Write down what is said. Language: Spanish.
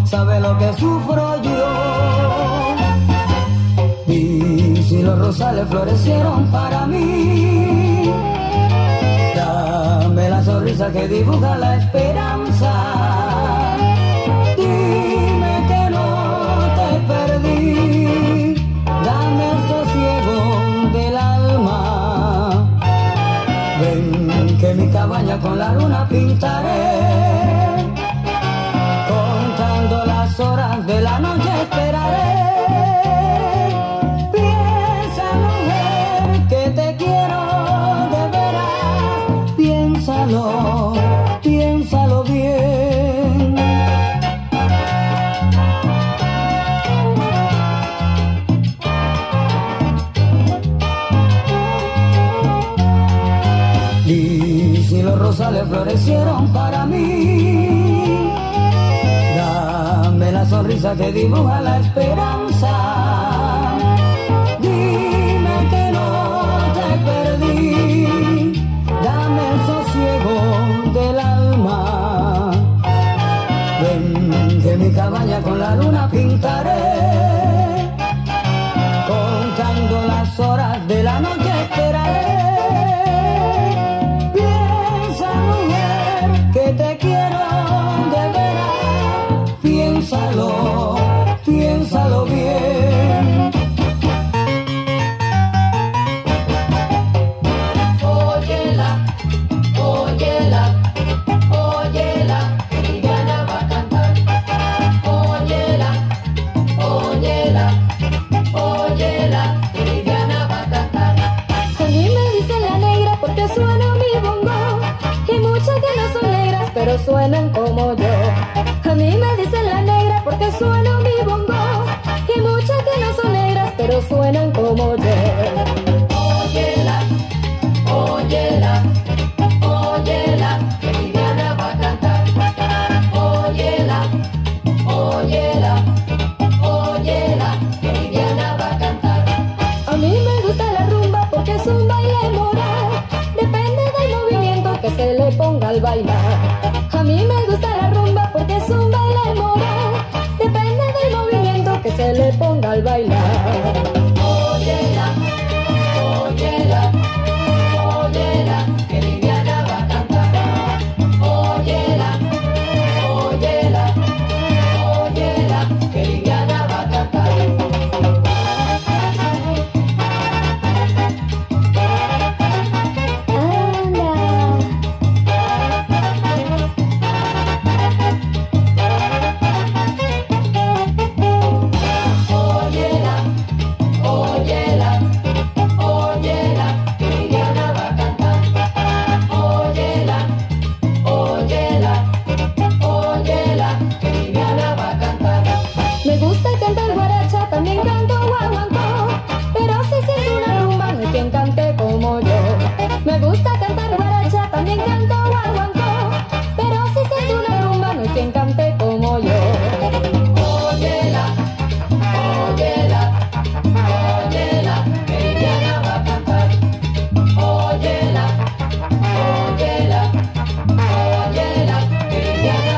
sabe lo que sufro yo. Y si los rosales florecieron para mí, dame la sonrisa que dibuja la esperanza. Dime que no te perdí, dame el sosiego del alma. Ven que mi cabaña con la luna pintaré, contando las horas de la noche esperaré. Piensa, mujer, que te quiero de veras. Piénsalo, piénsalo bien. Y si los rosales florecieron para mí, dame la sonrisa que dibuja la esperanza. Dime que no te perdí, dame el sosiego del alma. Ven que mi cabaña con la luna pintaré, contando las horas de la noche esperaré. Piensa, mujer, que te quiero de veras. Piénsalo, piénsalo bien. Óyela, óyela, óyela, que Viviana va a cantar. Óyela, óyela, óyela, que Viviana va a cantar. A mí me dice la negra porque suena mi bongo, y muchas que no son negras pero suenan como yo. A mí me dicen la negra porque suena mi bongo, y muchas que no son negras pero suenan como yo. Óyela, óyela, óyela, que Viviana va a cantar. Óyela, óyela, óyela, que Viviana va a cantar. A mí me gusta la rumba porque es un baile moral, depende del movimiento que se le ponga al bailar. A mí me gusta la rumba porque es un baile moral, depende del movimiento que se le ponga al bailar. Óyela, óyela, óyela, que Viviana va a cantar. Óyela, óyela, óyela, que Viviana va a cantar. Óyela, óyela, óyela, que Viviana va a cantar. Óyela, óyela, óyela, que Viviana va a cantar. Me gusta cantar guaracha, también canto guaguancó, pero si siento una rumba no hay quien cante como yo. Me gusta cantar guaracha, también canto guaguancó, pero si siento una rumba no hay quien cante como yo. Óyela, óyela, óyela, que Viviana va a cantar. Óyela, óyela, óyela, que Viviana